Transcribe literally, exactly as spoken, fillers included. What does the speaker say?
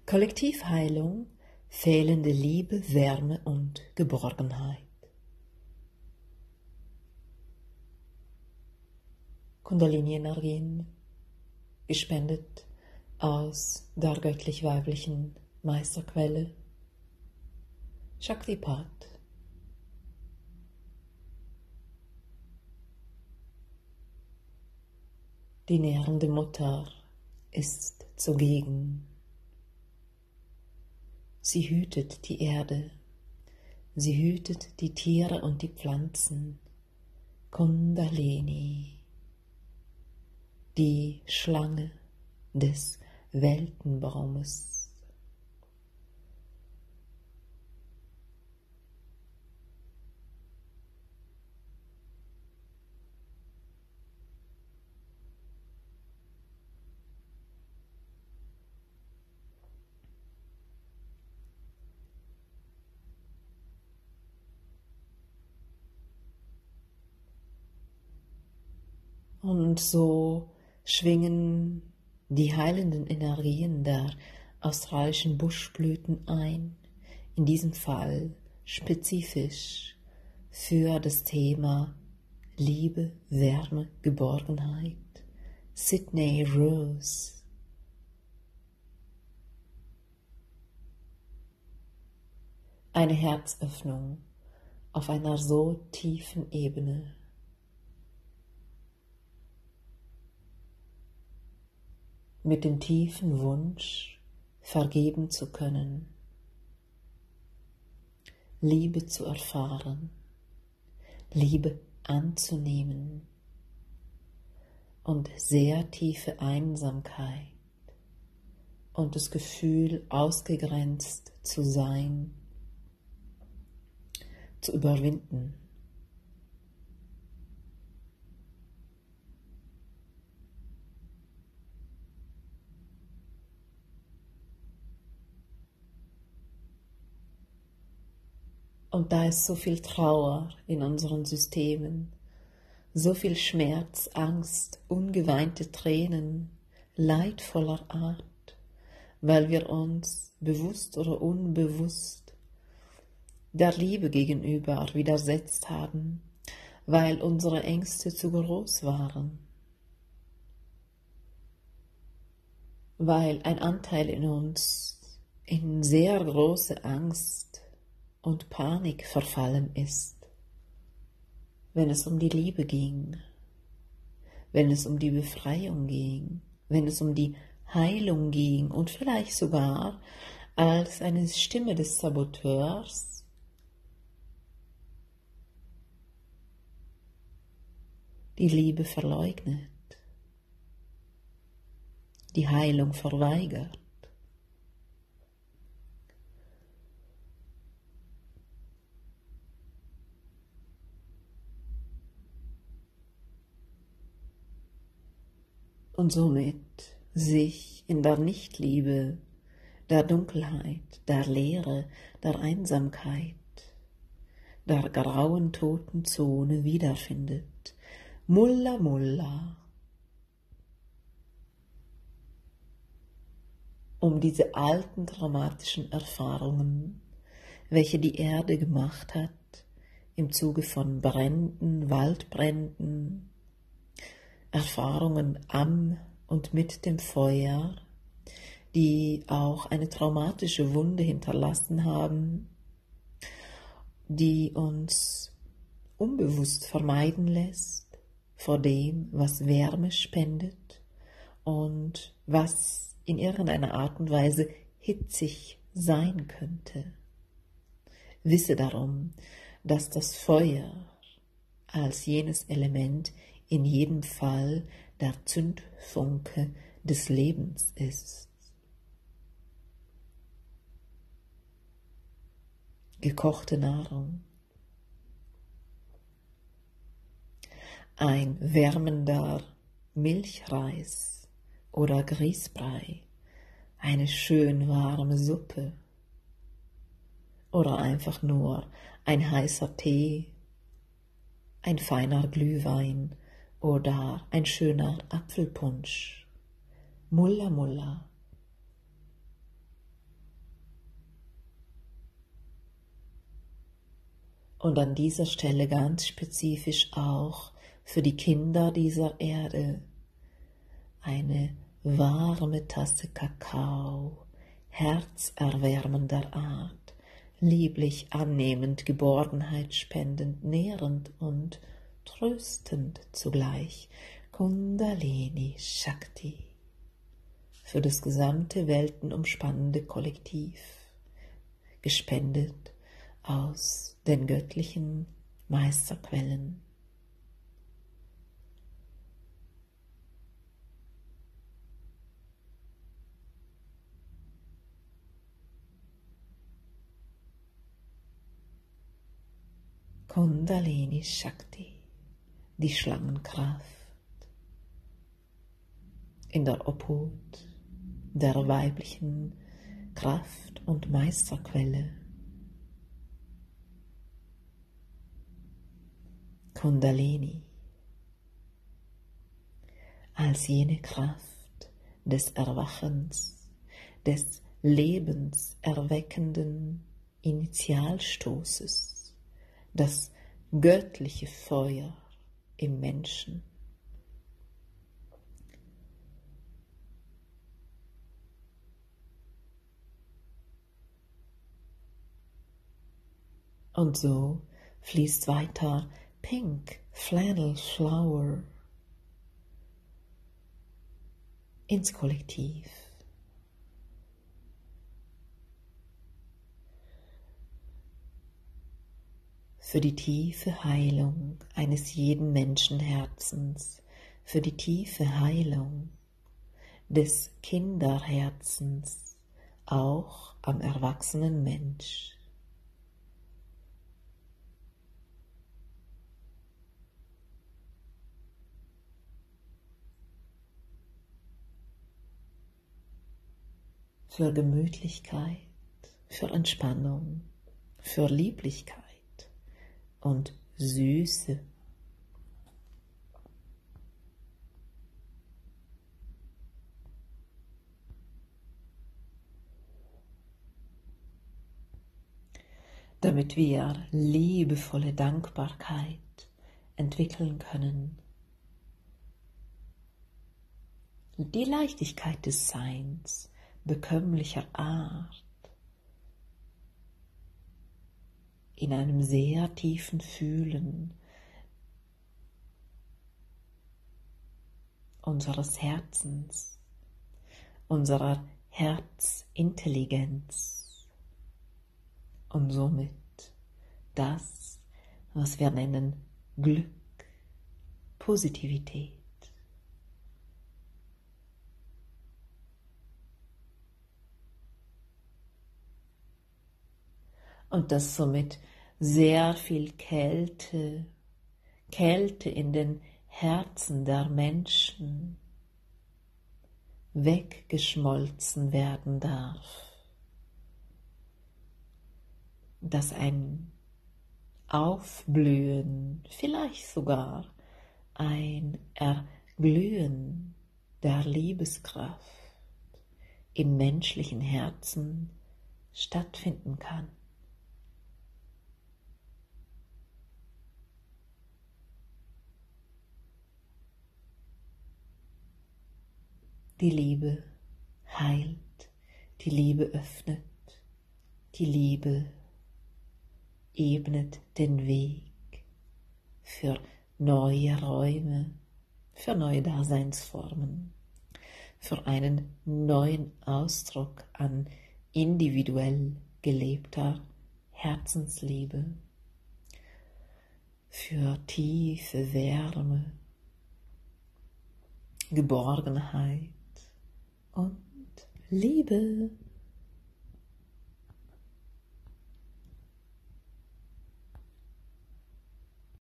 Kollektivheilung, fehlende Liebe, Wärme und Geborgenheit. Kundalini-Energien, gespendet aus der göttlich-weiblichen Meisterquelle Shaktipat. Die nährende Mutter ist zugegen. Sie hütet die Erde, sie hütet die Tiere und die Pflanzen. Kundalini, die Schlange des Weltenbaumes. Und so schwingen die heilenden Energien der australischen Buschblüten ein, in diesem Fall spezifisch für das Thema Liebe, Wärme, Geborgenheit. Sydney Rose. Eine Herzöffnung auf einer so tiefen Ebene. Mit dem tiefen Wunsch, vergeben zu können, Liebe zu erfahren, Liebe anzunehmen und sehr tiefe Einsamkeit und das Gefühl, ausgegrenzt zu sein, zu überwinden. Und da ist so viel Trauer in unseren Systemen, so viel Schmerz, Angst, ungeweinte Tränen, leidvoller Art, weil wir uns bewusst oder unbewusst der Liebe gegenüber widersetzt haben, weil unsere Ängste zu groß waren, weil ein Anteil in uns in sehr große Angst und Panik verfallen ist, wenn es um die Liebe ging, wenn es um die Befreiung ging, wenn es um die Heilung ging und vielleicht sogar als eine Stimme des Saboteurs die Liebe verleugnet, die Heilung verweigert. Und somit sich in der Nichtliebe, der Dunkelheit, der Leere, der Einsamkeit, der grauen toten Zone wiederfindet. Mulla Mulla. Um diese alten traumatischen Erfahrungen, welche die Erde gemacht hat, im Zuge von Bränden, Waldbränden, Erfahrungen am und mit dem Feuer, die auch eine traumatische Wunde hinterlassen haben, die uns unbewusst vermeiden lässt vor dem, was Wärme spendet und was in irgendeiner Art und Weise hitzig sein könnte. Wisse darum, dass das Feuer als jenes Element in jedem Fall der Zündfunke des Lebens ist. Gekochte Nahrung, ein wärmender Milchreis oder Grießbrei, eine schön warme Suppe oder einfach nur ein heißer Tee, ein feiner Glühwein oder ein schöner Apfelpunsch. Mulla Mulla. Und an dieser Stelle ganz spezifisch auch für die Kinder dieser Erde eine warme Tasse Kakao, herzerwärmender Art, lieblich annehmend, Geborgenheit spendend, nährend und tröstend zugleich. Kundalini Shakti für das gesamte weltenumspannende Kollektiv, gespendet aus den göttlichen Meisterquellen. Kundalini Shakti, die Schlangenkraft, in der Obhut der weiblichen Kraft und Meisterquelle. Kundalini als jene Kraft des Erwachens, des lebenserweckenden Initialstoßes, das göttliche Feuer im Menschen. Und so fließt weiter Pink Flannel Flower ins Kollektiv. Für die tiefe Heilung eines jeden Menschenherzens, für die tiefe Heilung des Kinderherzens, auch am erwachsenen Mensch. Für Gemütlichkeit, für Entspannung, für Lieblichkeit und Süße. Damit wir liebevolle Dankbarkeit entwickeln können. Die Leichtigkeit des Seins, bekömmlicher Art, in einem sehr tiefen Fühlen unseres Herzens, unserer Herzintelligenz und somit das, was wir nennen Glück, Positivität. Und dass somit sehr viel Kälte, Kälte in den Herzen der Menschen weggeschmolzen werden darf. Dass ein Aufblühen, vielleicht sogar ein Erglühen der Liebeskraft im menschlichen Herzen stattfinden kann. Die Liebe heilt, die Liebe öffnet, die Liebe ebnet den Weg für neue Räume, für neue Daseinsformen, für einen neuen Ausdruck an individuell gelebter Herzensliebe, für tiefe Wärme, Geborgenheit und Liebe.